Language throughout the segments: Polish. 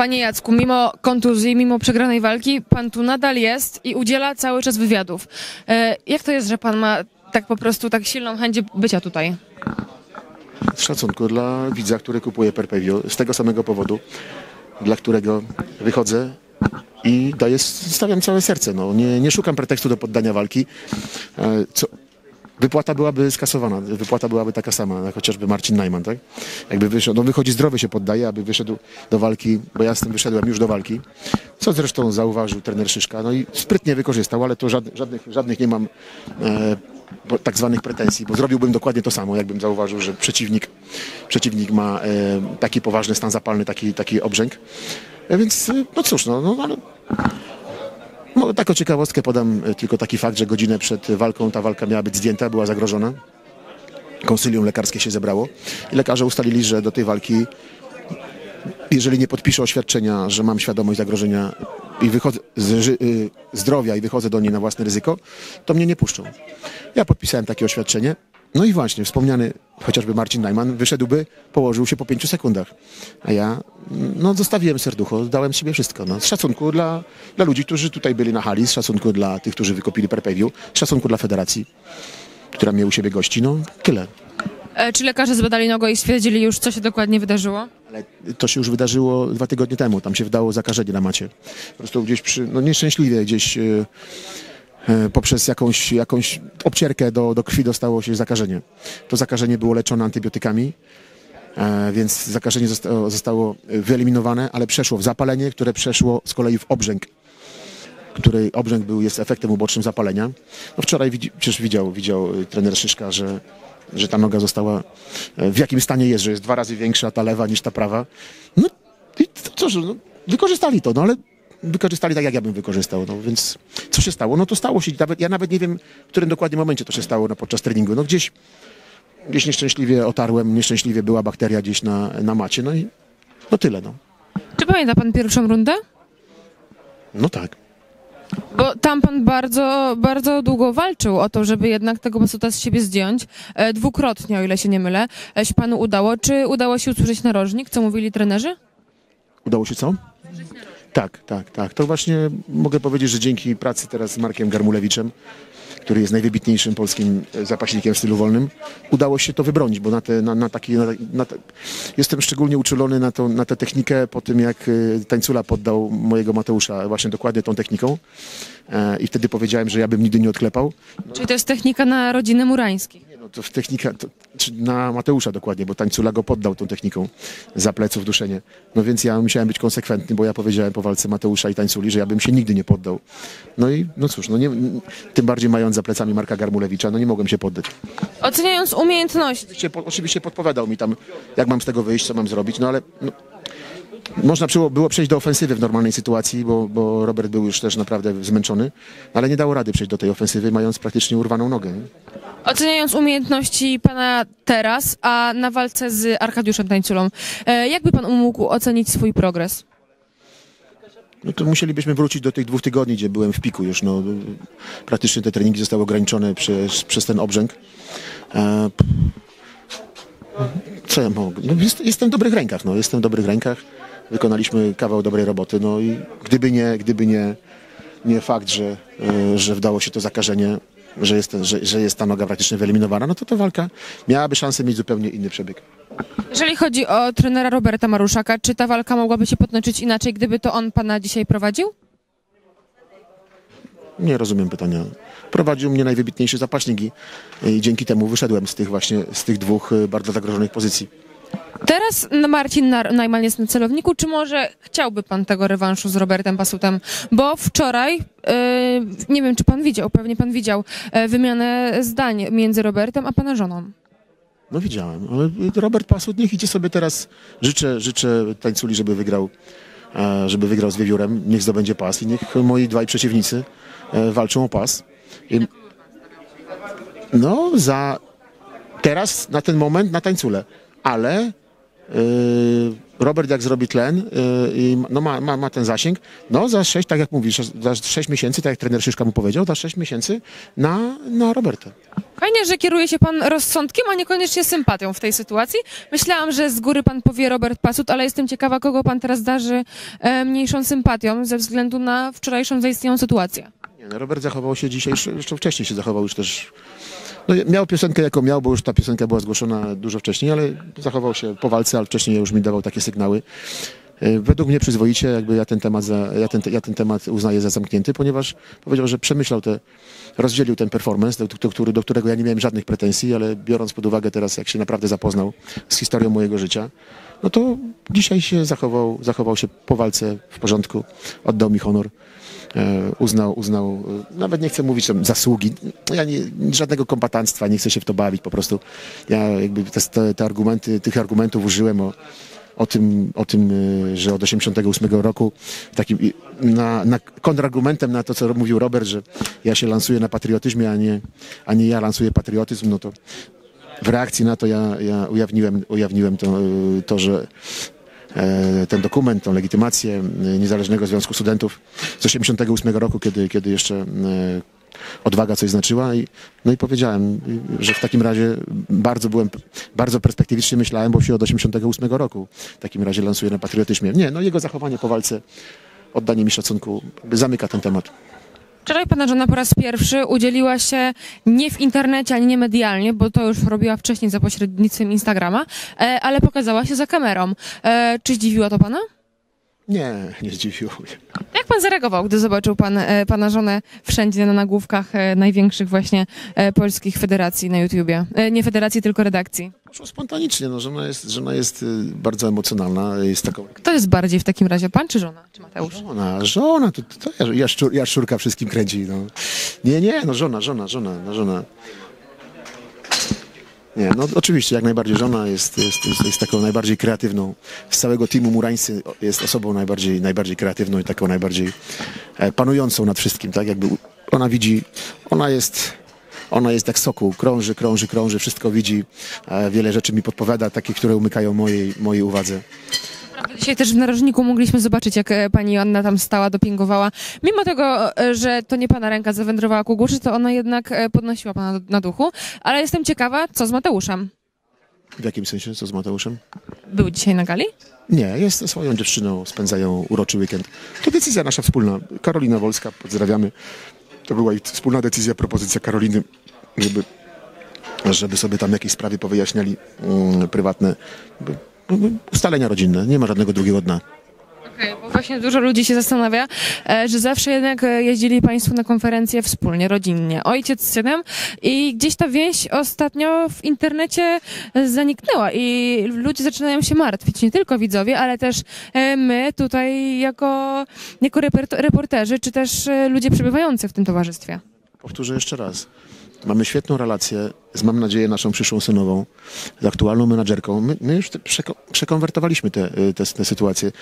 Panie Jacku, mimo kontuzji, mimo przegranej walki, pan tu nadal jest i udziela cały czas wywiadów. Jak to jest, że pan ma tak po prostu tak silną chęć bycia tutaj? Z szacunku dla widza, który kupuje pay-per-view, z tego samego powodu, dla którego wychodzę i stawiam całe serce. No, nie szukam pretekstu do poddania walki. Wypłata byłaby skasowana, wypłata byłaby taka sama, jak chociażby Marcin Najman, tak? Jakby wyszedł, no wychodzi zdrowy, się poddaje, aby wyszedł do walki, bo ja z tym wyszedłem już do walki, co zresztą zauważył trener Szyszka, no i sprytnie wykorzystał, ale to żadnych nie mam tak zwanych pretensji, bo zrobiłbym dokładnie to samo, jakbym zauważył, że przeciwnik ma taki poważny stan zapalny, taki obrzęk. Więc no cóż, ale taką ciekawostkę podam, tylko taki fakt, że godzinę przed walką ta walka miała być zdjęta, była zagrożona. Konsylium lekarskie się zebrało i lekarze ustalili, że do tej walki, jeżeli nie podpiszę oświadczenia, że mam świadomość zagrożenia i zdrowia i wychodzę do niej na własne ryzyko, to mnie nie puszczą. Ja podpisałem takie oświadczenie. No i właśnie, wspomniany chociażby Marcin Najman wyszedłby, położył się po 5 sekundach. A ja, zostawiłem serducho, dałem z siebie wszystko. No, z szacunku dla ludzi, którzy tutaj byli na hali, z szacunku dla tych, którzy wykupili pay-per-view, z szacunku dla federacji, która mnie u siebie gości, tyle. Czy lekarze zbadali nogę i stwierdzili już, co się dokładnie wydarzyło? Ale to się już wydarzyło 2 tygodnie temu, tam się wydało zakażenie na macie. Po prostu gdzieś nieszczęśliwie gdzieś poprzez jakąś obcierkę do krwi dostało się zakażenie. To zakażenie było leczone antybiotykami, więc zakażenie zostało wyeliminowane, ale przeszło w zapalenie, które przeszło z kolei w obrzęk, który obrzęk jest efektem ubocznym zapalenia. No wczoraj przecież widział trener Szyszka, że ta noga została, w jakim stanie jest, że jest 2 razy większa ta lewa niż ta prawa. No i cóż, wykorzystali to, ale wykorzystali tak, jak ja bym wykorzystał. Więc co się stało? To stało się. Ja nawet nie wiem, w którym dokładnie momencie to się stało podczas treningu. Gdzieś nieszczęśliwie otarłem, nieszczęśliwie była bakteria gdzieś na macie. No i tyle. Czy pamięta pan pierwszą rundę? No tak. Bo tam pan bardzo, bardzo długo walczył o to, żeby jednak tego basuta z siebie zdjąć. Dwukrotnie, o ile się nie mylę, się panu udało. Czy udało się usłyszeć narożnik, co mówili trenerzy? Udało się co? Tak. To właśnie mogę powiedzieć, że dzięki pracy teraz z Markiem Garmulewiczem, który jest najwybitniejszym polskim zapaśnikiem w stylu wolnym, udało się to wybronić, bo jestem szczególnie uczulony na tę technikę po tym, jak Tańcula poddał mojego Mateusza właśnie dokładnie tą techniką i wtedy powiedziałem, że ja bym nigdy nie odklepał. Czyli to jest technika na rodzinę Murańskich? To technika na Mateusza dokładnie, bo Tańcula go poddał tą techniką za pleców duszenie. Więc ja musiałem być konsekwentny, bo ja powiedziałem po walce Mateusza i Tańculi, że ja bym się nigdy nie poddał. Cóż, tym bardziej mając za plecami Marka Garmulewicza, nie mogłem się poddać. Oceniając umiejętności. Oczywiście podpowiadał mi tam, jak mam z tego wyjść, co mam zrobić, ale można było przejść do ofensywy w normalnej sytuacji, bo Robert był już też naprawdę zmęczony, ale nie dało rady przejść do tej ofensywy, mając praktycznie urwaną nogę. Nie? Oceniając umiejętności pana teraz, a na walce z Arkadiuszem Tańculą, jakby pan mógł ocenić swój progres? To musielibyśmy wrócić do tych 2 tygodni, gdzie byłem w piku już. Praktycznie te treningi zostały ograniczone przez ten obrzęk. Co ja mogę? Jestem w dobrych rękach. Jestem w dobrych rękach. Wykonaliśmy kawał dobrej roboty. I gdyby nie fakt, że wdało się to zakażenie, że jest ta noga praktycznie wyeliminowana, to ta walka miałaby szansę mieć zupełnie inny przebieg. Jeżeli chodzi o trenera Roberta Maruszaka, czy ta walka mogłaby się potoczyć inaczej, gdyby to on pana dzisiaj prowadził? Nie rozumiem pytania. Prowadził mnie najwybitniejszy zapaśnik i dzięki temu wyszedłem z tych 2 bardzo zagrożonych pozycji. Teraz Marcin Najman jest na celowniku. Czy może chciałby pan tego rewanszu z Robertem Basutem? Bo wczoraj, nie wiem czy pan widział, pewnie pan widział wymianę zdań między Robertem a pana żoną. Widziałem, ale Robert Pasut niech idzie sobie teraz. Życzę Tańculi, żeby wygrał z Wiewiórem, niech zdobędzie pas i niech moi 2 przeciwnicy walczą o pas. Teraz, na ten moment, na Tańculę. Ale Robert jak zrobi tlen i ma ten zasięg, za 6, tak jak mówisz, za 6 miesięcy, tak jak trener Szyszka mu powiedział, za 6 miesięcy na Roberta. Fajnie, że kieruje się pan rozsądkiem, a niekoniecznie sympatią w tej sytuacji. Myślałam, że z góry pan powie Robert Pasut, ale jestem ciekawa, kogo pan teraz darzy mniejszą sympatią ze względu na wczorajszą zaistniałą sytuację. Nie, no Robert zachował się dzisiaj, jeszcze wcześniej się zachował już też. No, miał piosenkę jaką miał, bo już ta piosenka była zgłoszona dużo wcześniej, ale zachował się po walce, ale wcześniej już mi dawał takie sygnały. Według mnie przyzwoicie, jakby ja ten temat uznaję za zamknięty, ponieważ powiedział, że przemyślał rozdzielił ten performance, do którego ja nie miałem żadnych pretensji, ale biorąc pod uwagę teraz, jak się naprawdę zapoznał z historią mojego życia, no to dzisiaj się zachował się po walce w porządku, oddał mi honor. Uznał, nawet nie chcę mówić tam zasługi, ja żadnego kombatanstwa, nie chcę się w to bawić, po prostu ja jakby tych argumentów użyłem o tym, że od 88 roku takim na kontrargumentem na to, co mówił Robert, że ja się lansuję na patriotyzmie, a nie ja lansuję patriotyzm, no to w reakcji na to ja ujawniłem to, że ten dokument, tą legitymację Niezależnego Związku Studentów z 88 roku, kiedy jeszcze odwaga coś znaczyła no i powiedziałem, że w takim razie bardzo perspektywicznie myślałem, bo się od 88 roku w takim razie lansuję na patriotyzmie. Nie, no jego zachowanie po walce, oddanie mi szacunku zamyka ten temat. Wczoraj pana żona po raz pierwszy udzieliła się nie w internecie, ani nie medialnie, bo to już robiła wcześniej za pośrednictwem Instagrama, ale pokazała się za kamerą. Czy zdziwiło to pana? Nie zdziwiło mnie. Jak pan zareagował, gdy zobaczył pana żonę wszędzie na nagłówkach największych właśnie polskich federacji na YouTubie? Nie federacji, tylko redakcji. Poszło spontanicznie, no, żona jest bardzo emocjonalna, jest taką... Kto jest bardziej w takim razie, pan czy żona? Czy Mateusz? Żona, to jaszczurka wszystkim kręci, no. Nie, no żona. Nie, no oczywiście, jak najbardziej żona jest taką najbardziej kreatywną. Z całego teamu Murańscy jest osobą najbardziej kreatywną i taką najbardziej panującą nad wszystkim, tak? Jakby ona widzi, ona jest jak sokół, krąży, wszystko widzi, wiele rzeczy mi podpowiada, takie, które umykają mojej uwadze. Dzisiaj też w narożniku mogliśmy zobaczyć, jak pani Joanna tam stała, dopingowała. Mimo tego, że to nie pana ręka zawędrowała ku górze, to ona jednak podnosiła pana na duchu. Ale jestem ciekawa, co z Mateuszem? W jakim sensie? Co z Mateuszem? Był dzisiaj na gali? Nie, jest ze swoją dziewczyną, spędzają uroczy weekend. To decyzja nasza wspólna. Karolina Wolska, pozdrawiamy. To była ich wspólna decyzja, propozycja Karoliny, żeby sobie tam jakieś sprawy powyjaśniali prywatne. Ustalenia rodzinne, nie ma żadnego drugiego dna. Okej, bo właśnie dużo ludzi się zastanawia, że zawsze jednak jeździli państwo na konferencje wspólnie, rodzinnie, ojciec z synem i gdzieś ta więź ostatnio w internecie zaniknęła i ludzie zaczynają się martwić, nie tylko widzowie, ale też my tutaj jako reporterzy, czy też ludzie przebywający w tym towarzystwie. Powtórzę jeszcze raz. Mamy świetną relację z, mam nadzieję, naszą przyszłą synową, z aktualną menadżerką. My już przekonwertowaliśmy tę sytuację.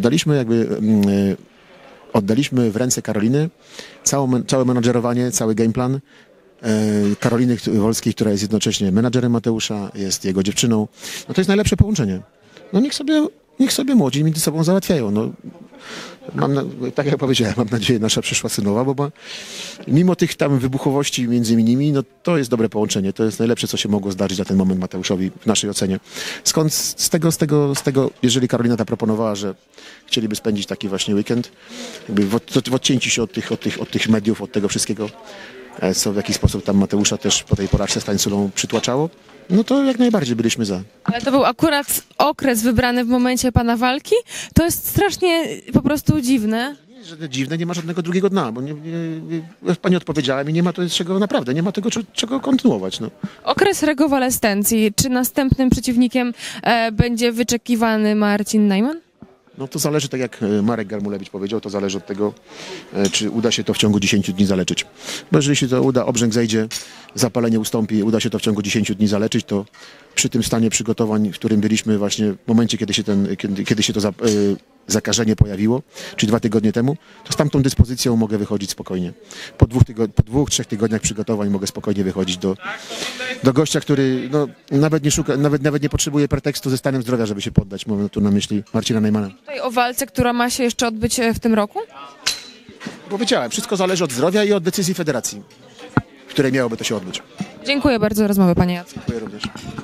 Oddaliśmy w ręce Karoliny całe menadżerowanie, cały game plan Karoliny Wolskiej, która jest jednocześnie menadżerem Mateusza, jest jego dziewczyną. No to jest najlepsze połączenie. No niech sobie młodzi między sobą załatwiają. No, tak jak powiedziałem, mam nadzieję, nasza przyszła synowa, bo mimo tych tam wybuchowości między nimi, no to jest dobre połączenie. To jest najlepsze, co się mogło zdarzyć na ten moment Mateuszowi w naszej ocenie. Skąd z tego, jeżeli Karolina ta proponowała, że chcieliby spędzić taki właśnie weekend, jakby w odcięciu się od tych mediów, od tego wszystkiego, co w jakiś sposób tam Mateusza też po tej porażce z Tańculą przytłaczało, no to jak najbardziej byliśmy za. Ale to był akurat okres wybrany w momencie pana walki? To jest strasznie po prostu dziwne. Nie, że dziwne, nie ma żadnego drugiego dna, bo pani odpowiedziała mi, nie ma to czego naprawdę, nie ma tego czego kontynuować. No. Okres regowalescencji. Czy następnym przeciwnikiem będzie wyczekiwany Marcin Najman? No to zależy, tak jak Marek Garmulewicz powiedział, to zależy od tego, czy uda się to w ciągu 10 dni zaleczyć. Bo jeżeli się to uda, obrzęk zejdzie, zapalenie ustąpi, uda się to w ciągu 10 dni zaleczyć, to przy tym stanie przygotowań, w którym byliśmy właśnie w momencie, kiedy się to zakażenie pojawiło, czyli 2 tygodnie temu, to z tamtą dyspozycją mogę wychodzić spokojnie. Po 2-3 tygodniach przygotowań mogę spokojnie wychodzić do gościa, który no, nawet nie potrzebuje pretekstu ze stanem zdrowia, żeby się poddać. Mam tu na myśli Marcina Najmana. Tutaj o walce, która ma się jeszcze odbyć w tym roku? Powiedziałem, wszystko zależy od zdrowia i od decyzji federacji, w której miałoby to się odbyć. Dziękuję bardzo za rozmowę, panie Jacku. Dziękuję również.